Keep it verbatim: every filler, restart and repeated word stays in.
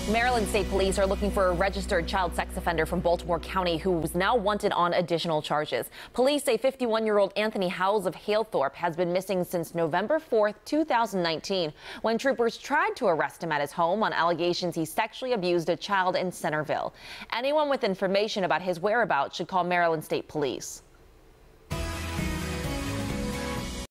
Maryland State Police are looking for a registered child sex offender from Baltimore County who is now wanted on additional charges. Police say fifty-one-year-old Anthony Howells of Halethorpe has been missing since November fourth, two thousand nineteen, when troopers tried to arrest him at his home on allegations he sexually abused a child in Centerville. Anyone with information about his whereabouts should call Maryland State Police.